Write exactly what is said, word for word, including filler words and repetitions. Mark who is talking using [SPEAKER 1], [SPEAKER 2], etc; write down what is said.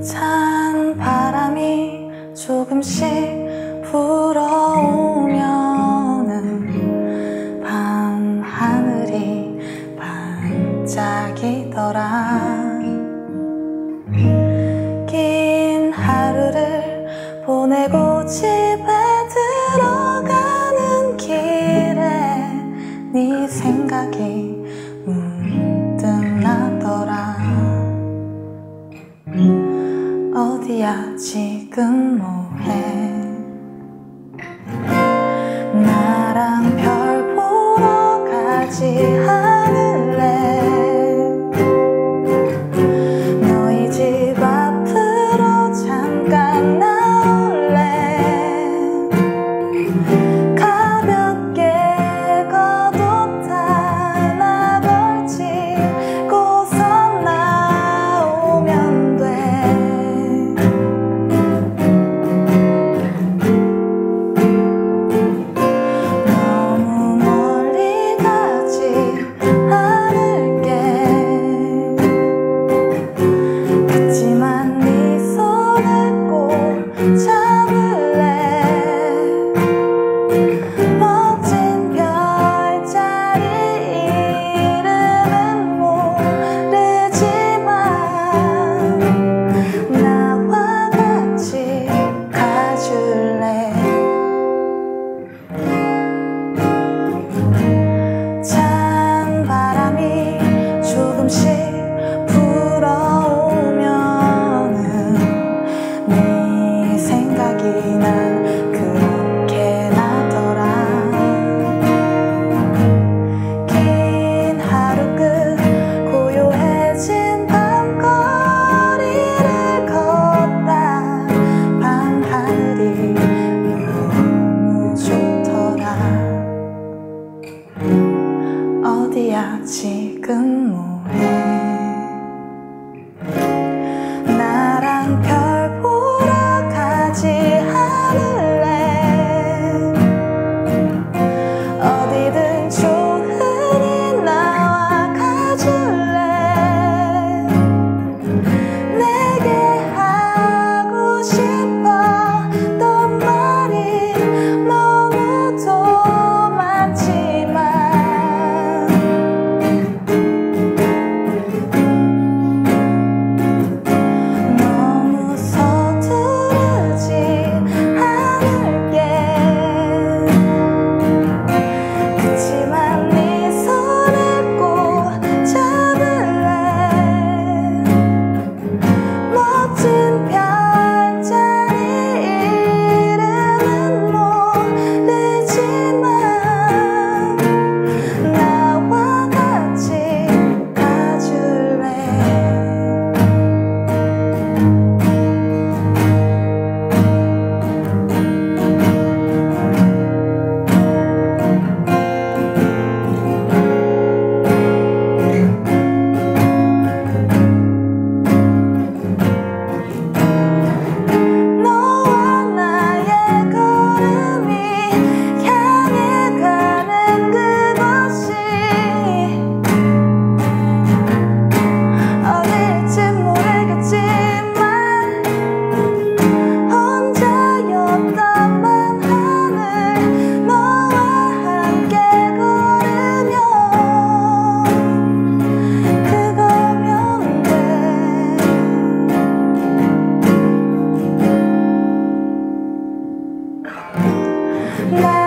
[SPEAKER 1] 찬 바람이 조금씩 불어오면은 밤 하늘이 반짝이더라. 긴 하루를 보내고 집에 들어가는 길에 네 생각이 문득 나더라. 어디야 지금 뭐해? 나랑 별 보러 가지 않을래? 너희 집 앞으로 잠깐 나올래? 가볍게 걷었다 나 걸치고서 나오면 돼. 너무 멀리 가지 않을게. 그치만 네 손을 꼭 잡을래. 멋진 별자리 이름은 모르지만 나와 같이 가줄래. 찬 바람이 조금씩 불어오면은 네 생각이 난 그렇게 나더라. 긴 하루 끝 고요해진 밤거리를 걷다 밤 하늘이 너무 좋더라. 어디야 지금 뭐해? 나랑 별 보러 가지 않을래? 어디든 좋으니 나와 가줄래? 내게 하고 싶었던 말이 너무도 많지만 너무 서두르지 않을게. 그치만 네 손을 꼭 잡을래. 멋진 별자리 이름은 모르지만 나와 같이 가줄래. 너와 나의 걸음이 향해 가는 그곳이 어딜지 모르겠지만 혼자였던 밤 하늘 너와 함께 걸으면 그거면 돼. 나